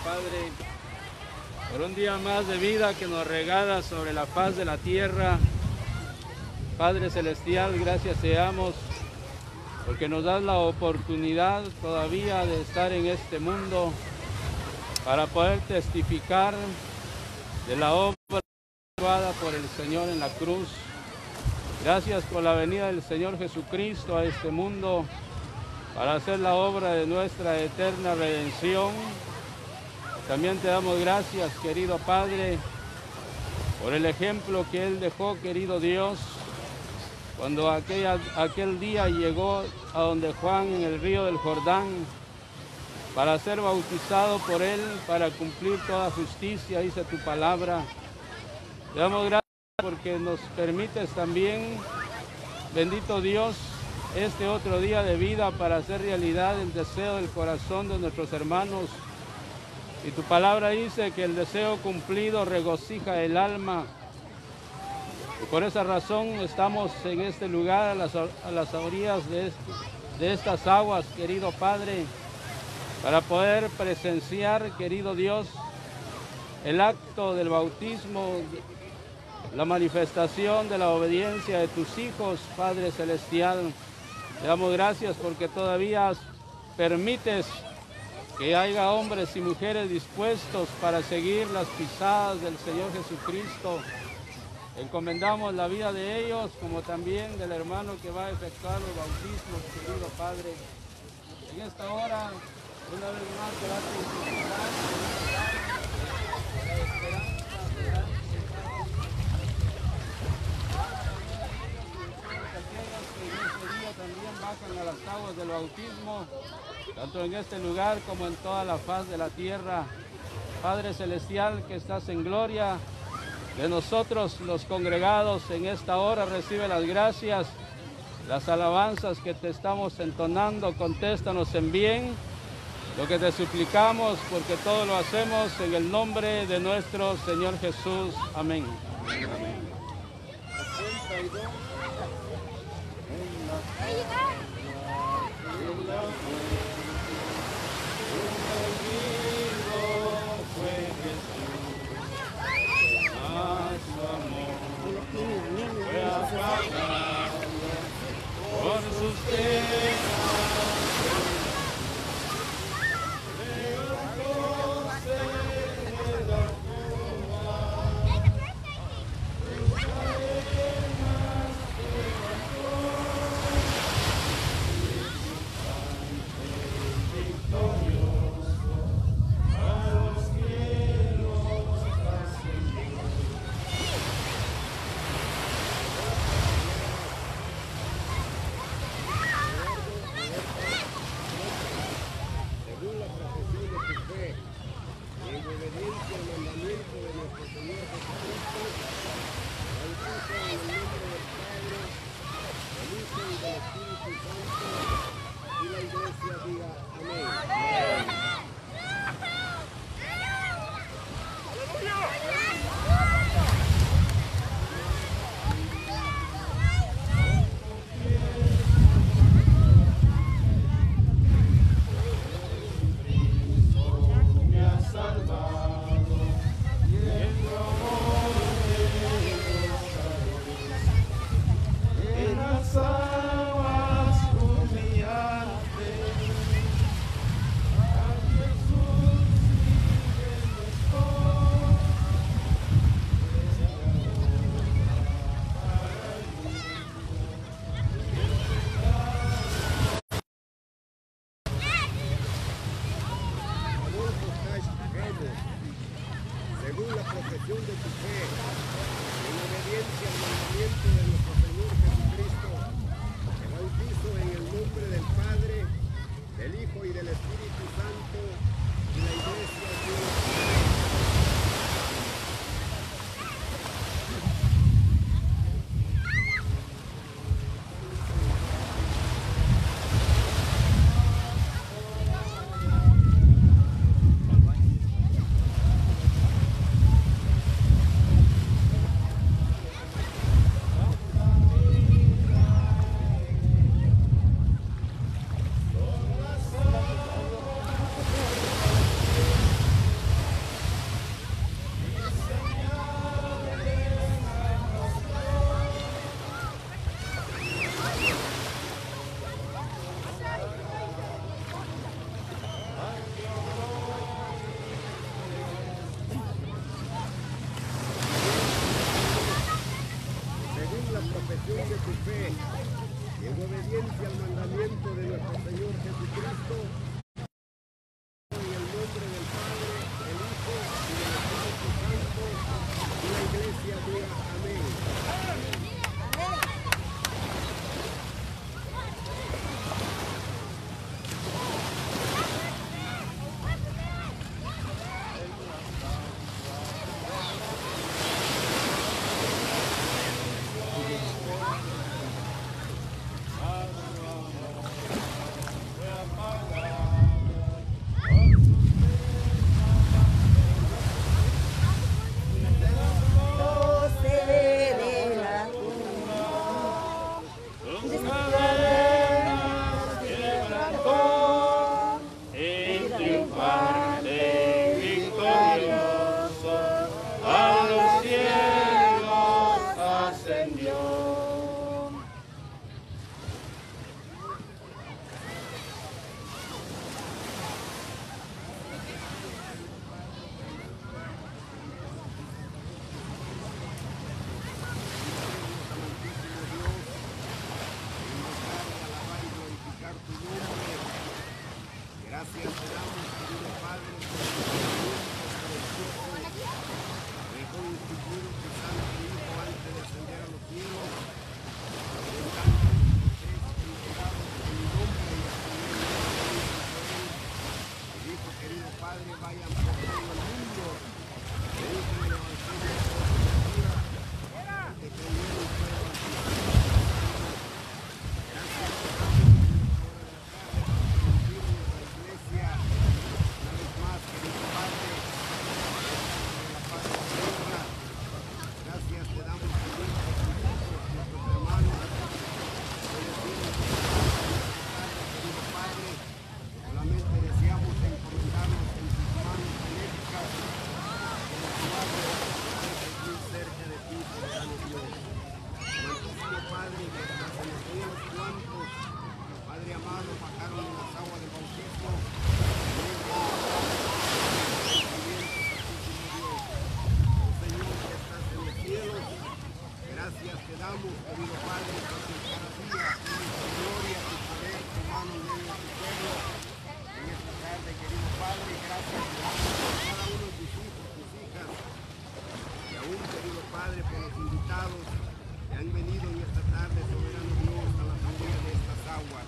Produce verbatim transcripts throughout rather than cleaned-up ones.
Padre, por un día más de vida que nos regala sobre la faz de la tierra. Padre Celestial, gracias seamos porque nos das la oportunidad todavía de estar en este mundo para poder testificar de la obra llevada por el Señor en la cruz. Gracias por la venida del Señor Jesucristo a este mundo para hacer la obra de nuestra eterna redención. También te damos gracias, querido Padre, por el ejemplo que Él dejó, querido Dios, cuando aquella, aquel día llegó a donde Juan en el río del Jordán para ser bautizado por Él, para cumplir toda justicia, dice tu palabra. Te damos gracias porque nos permites también, bendito Dios, este otro día de vida para hacer realidad el deseo del corazón de nuestros hermanos. Y tu palabra dice que el deseo cumplido regocija el alma. Y por esa razón estamos en este lugar, a las, a las orillas de, este, de estas aguas, querido Padre, para poder presenciar, querido Dios, el acto del bautismo, la manifestación de la obediencia de tus hijos, Padre Celestial. Te damos gracias porque todavía permites que haya hombres y mujeres dispuestos para seguir las pisadas del Señor Jesucristo. Encomendamos la vida de ellos, como también del hermano que va a efectuar los bautismos, querido Padre. En esta hora, una vez más, gracias por la esperanza. También bajan a las aguas del bautismo, tanto en este lugar como en toda la faz de la tierra. Padre Celestial, que estás en gloria, de nosotros los congregados en esta hora recibe las gracias, las alabanzas que te estamos entonando, contéstanos en bien lo que te suplicamos, porque todo lo hacemos en el nombre de nuestro Señor Jesús. Amén. Amén. Por sus la profesión de tu fe, en obediencia al mandamiento de nuestro Señor Jesucristo, en el nombre del Padre, del Hijo y del Espíritu Santo, y la Iglesia diga amén. Gracias te damos, querido Padre, por el precioso, dejó instituido tu santo Hijo antes de ascender a los cielos, en tanto que tres entregados en mi nombre y a tu nombre, y dijo, querido Padre, vayan por todo el mundo, prediquen el evangelio de toda criatura, que creyeron y fueron bautizados. Gracias te damos. Una vez más, querido Padre, de la paz de la tierra, gracias te damos por nuestros nuestros hermanos, ellos tienen que estar, querido Padre, solamente deseamos encomendarnos en tus manos benéficas, en las cuales estés muy cerca de ti, soberano Dios. Santísimo Padre, que hasta en los días cuantos, Padre amado, bajaron en las aguas del bautismo, gracias te damos, querido Padre, porque cada día tienes tu gloria, tu poder, tu mano en medio de tu pueblo. En esta tarde, querido Padre, gracias te damos por cada uno de tus hijos, tus hijas, y aún, querido Padre, por los invitados que han venido en esta tarde, soberano Dios, a la orilla de estas aguas.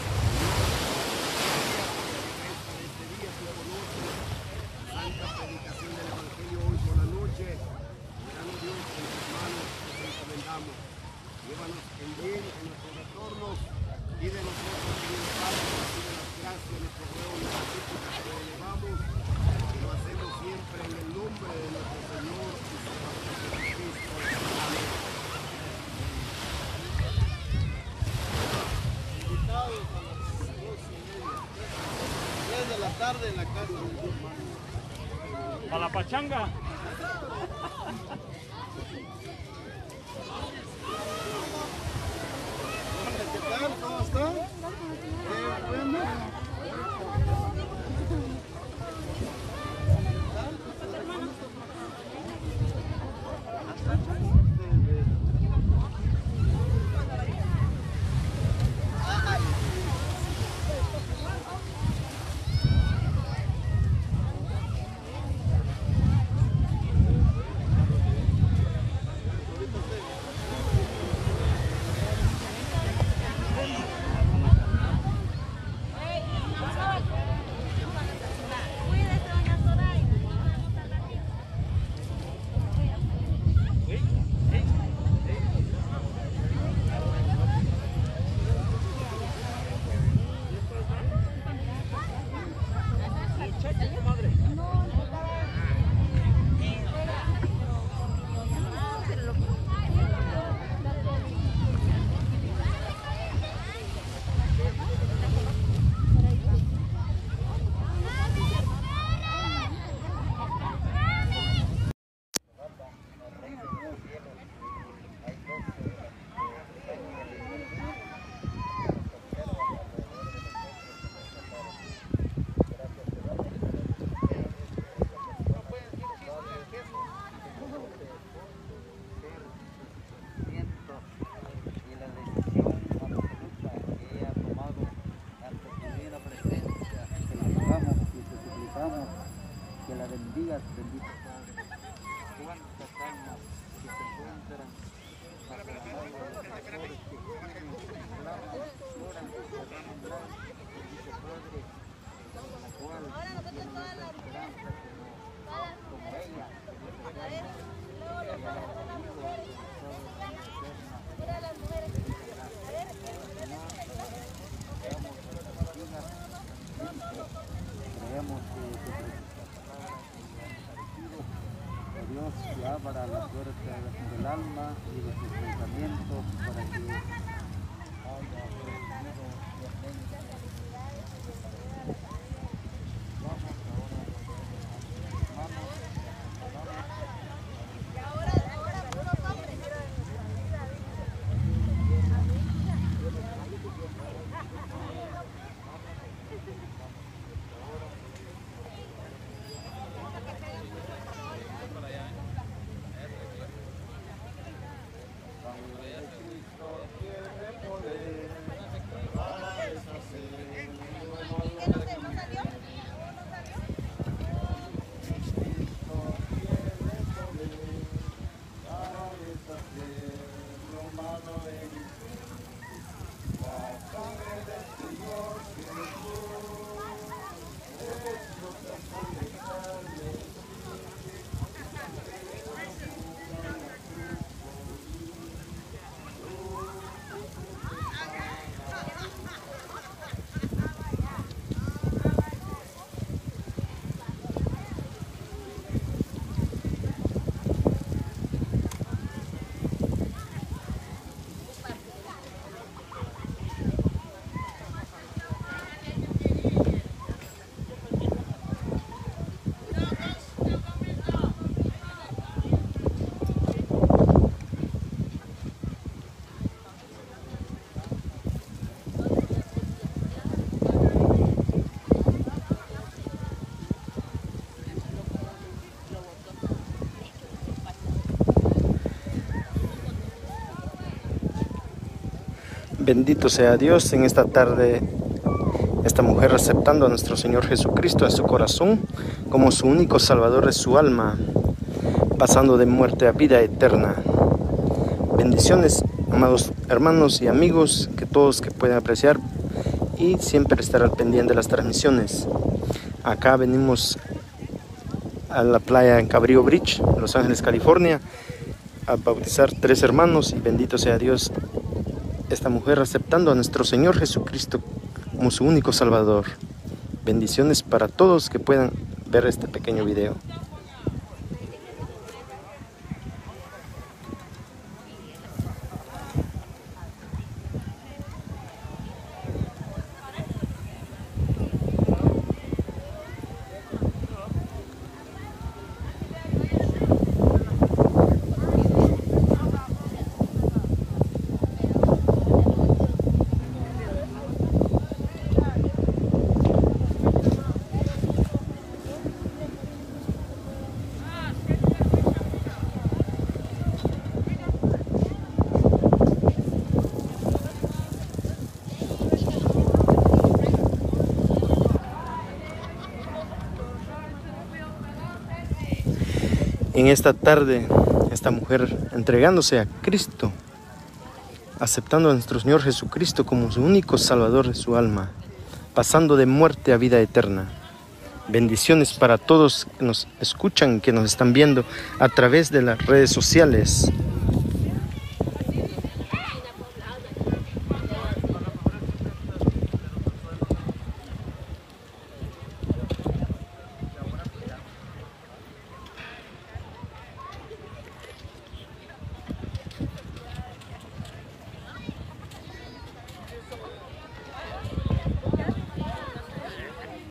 Este día tú conoces la santa predicación del Evangelio hoy por la noche. Soberano Dios, en tus manos nos encomendamos. Llévanos en bien en nuestros retornos y de nosotros, querido Padre, recibe las gracias, nuestro ruego y las súplicas que le elevamos, que lo hacemos siempre en el nombre de nuestro Señor y Salvador Jesucristo. Amén. Invitados a las dos y media, tres de la tarde en la casa de Dios. A la pachanga. ¿Qué tal? ¿Cómo están? Qué bueno. bendigas, bendito Padre. Cuántas almas que se encuentran bajo la mano de los pastores que gimen, claman, lloran, derraman lágrimas, bendito Padre, la cual tiene nuestra esperanza como, como ella, bendito Padre, que ha recibido y alcanzado la vida eterna. Creemos que tu preciosa palabra que Dios que abra la puerta del alma y de sus pensamientos para que haya recibido realmente. Vamos ahora a los hermanos, Bendito sea Dios en esta tarde, esta mujer aceptando a nuestro Señor Jesucristo en su corazón como su único salvador de su alma, pasando de muerte a vida eterna. Bendiciones, amados hermanos y amigos, que todos que puedan apreciar y siempre estar al pendiente de las transmisiones. Acá venimos a la playa en Cabrillo Beach, Los Ángeles, California, a bautizar tres hermanos, y bendito sea Dios, esta mujer aceptando a nuestro Señor Jesucristo como su único Salvador. Bendiciones para todos que puedan ver este pequeño video. En esta tarde, esta mujer entregándose a Cristo, aceptando a nuestro Señor Jesucristo como su único Salvador de su alma, pasando de muerte a vida eterna. Bendiciones para todos que nos escuchan, que nos están viendo a través de las redes sociales.